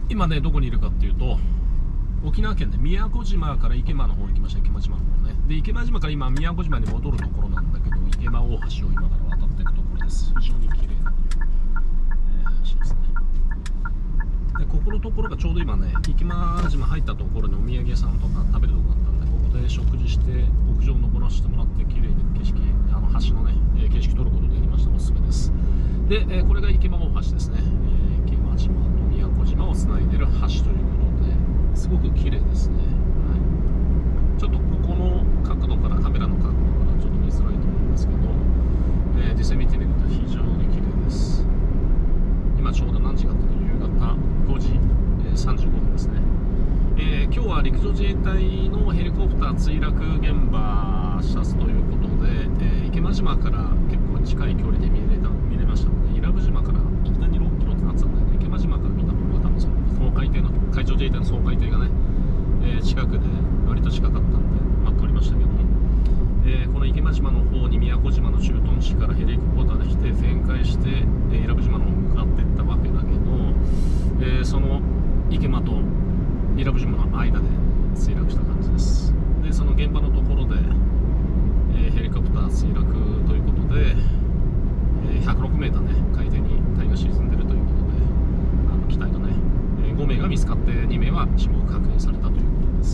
今ねどこにいるかっていうと、沖縄県で宮古島から池間の方に来ました。池間島の方ね。で池間島から今宮古島に戻るところなんだけど、池間大橋を今から渡っていくところです。非常に綺麗な、橋ですね。でここのところがちょうど今ね、池間島入ったところにお土産屋さんとか食べるところだったんで、ここで食事して屋上登らせてもらって綺麗に景色、橋のね景色撮ることできました。おすすめです。で、これが池間大橋ですね。池間島と宮古島をつないでる橋ということですごく綺麗ですね。はい、ちょっとここの角度からカメラの角度からちょっと見づらいと思うんですけど、実際見てみると非常に綺麗です。今ちょうど何時かというと夕方5時、35分ですね。今日は陸上自衛隊のヘリコプター墜落現場視察ということで、池間島から結構近い距離で見れましたので、伊良部島からいきなり6キロってなってたんだけど、池間島から見た方が多分その海上自衛隊の掃海艇がね、近くで割と近かったんで、撮りましたけど、この池間島の方に宮古島の駐屯地からヘリコプターで来て旋回して、伊良部島の方に向かっていったわけだけど、その池間と伊良部島の間で墜落した感じです。でその現場のところで、ヘリコプター墜落ということで、106メーターね海底に隊が沈んでいるということで、機体とね、5名が見つかって2名は死亡が確認されたということです。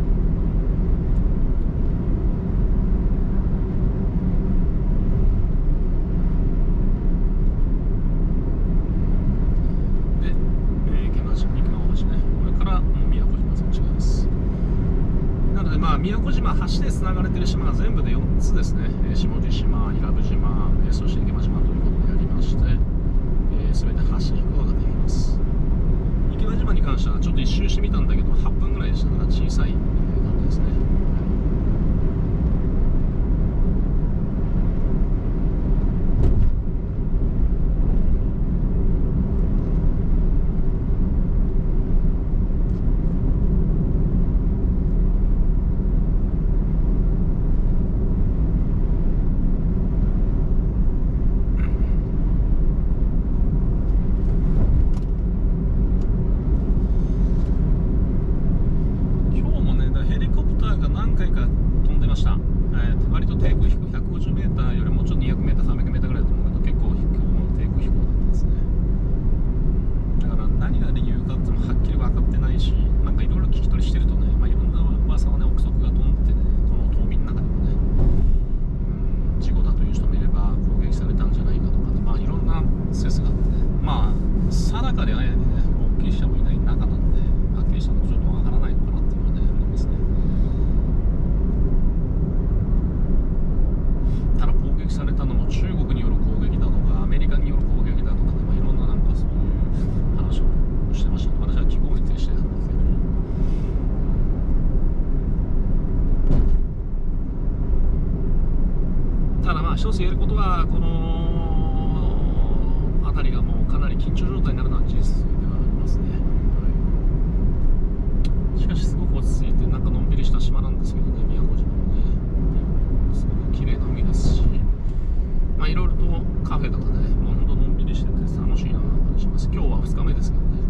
で、池間大橋ね、これから宮古島そっち側です。なので宮古島橋でつながれている島が全部で4つですね。下地島、伊良部島、そして池間島ということでやりまして、全て橋に行くことができます。池間島に関してはちょっと一周してみたんだけど8分ぐらいでしたから小さい感じですね。割と低空飛行、150メーターよりもちょっと200メーター、300メーターぐらいだと思うけど、結構今日の低空飛行だったんですね。だから何が理由かっていうのもはっきり分かってないし、なんかいろいろ聞き取りしてるとね、いろんな噂はね、憶測が飛んでね、この島民の中でもね、事故だという人もいれば、攻撃されたんじゃないかとかね、いろんな説があってね、定かであやにね、目撃者もいない中なんで、はっきりしたのちょっと分からないのかなっていうのはね、ありますね。ただ攻撃されたのも中国による攻撃だとかアメリカによる攻撃だとかね、いろんななんかそういう話をしてました。私は気候に徹してたんですけど、ただ一つ言えることは、この辺りがもうかなり緊張状態になるのは事実ではありますね。はい、しかしすごく落ち着いてなんかのんびりした島なんですけどね、宮古島もね、すごく綺麗な海ですし、いろいろとカフェとかね、ほんとのんびりしてて楽しいなと感じします。今日は2日目ですけどね。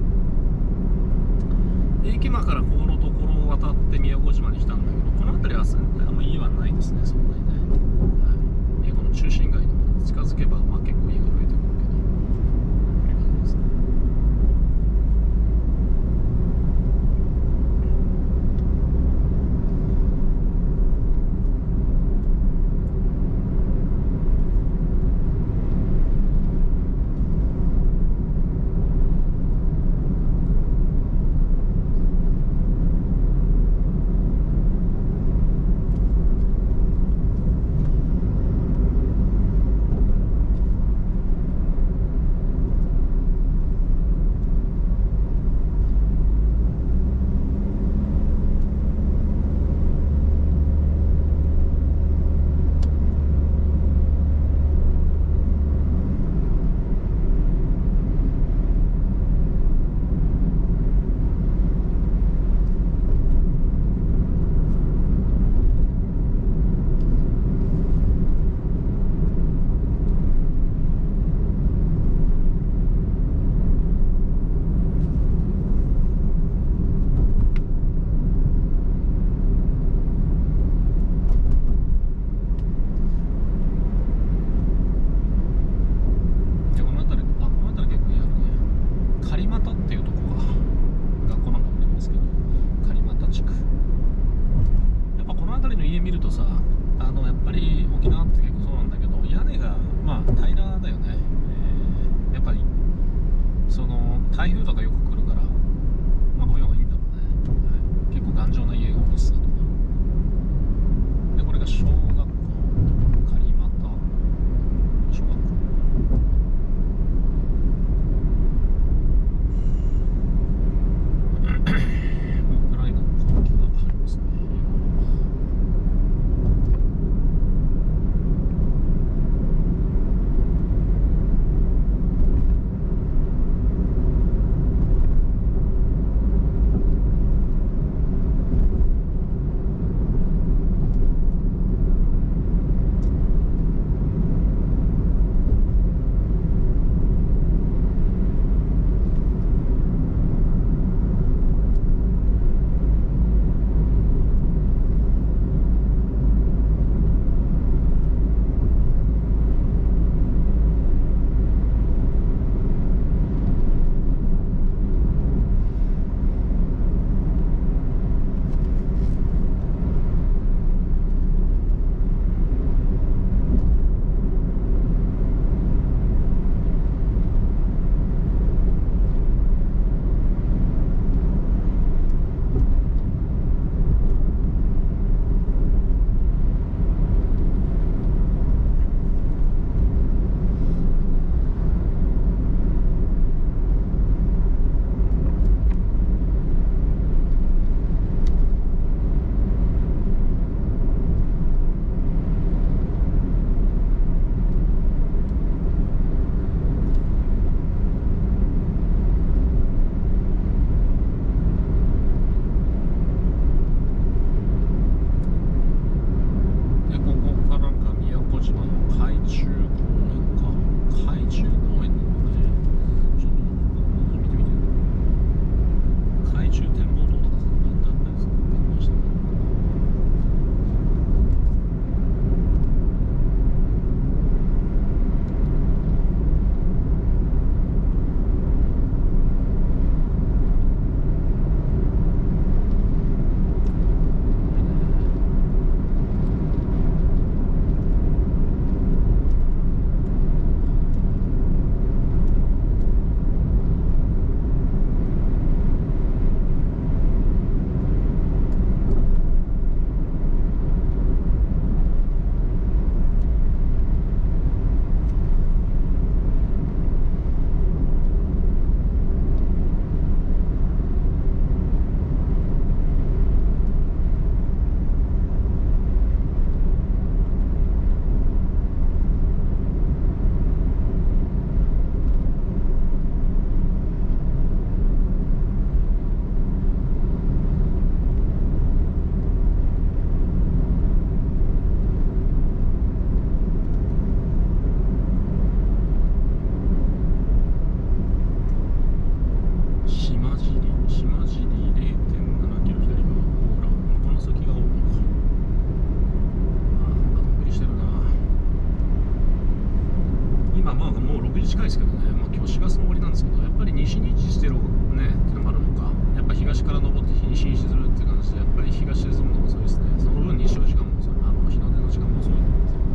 で池間からここのところを渡って宮古島に来たんだけど、この辺りはあんまり家はないですね、そんなにね。はい、この中心街に近づけば結構家が増えてくるけど、こういう感じですね。 まあ、今日4月の終わりなんですけど、やっぱり西に位置してるねっていうのもあるのか、やっぱ東から昇って西に沈むっていう感じで、やっぱり東沈むのが遅いですね。その分日照時間も遅い、日の出の時間も遅いと思うんですよね。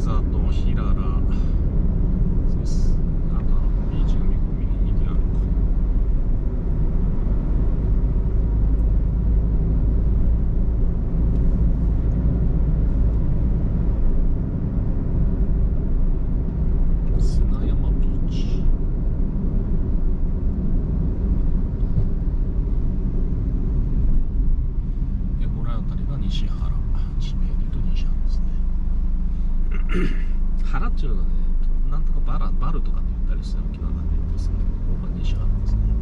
里平良そうです。あとはビーチが右に行きなのか。砂山ビーチ。でこれあたりが西原、地名で言うと西原ですね。原っていうのはね、なんとかバルとかで言ったりして沖縄なんで言ったりするんだけど、ここが西原ですね。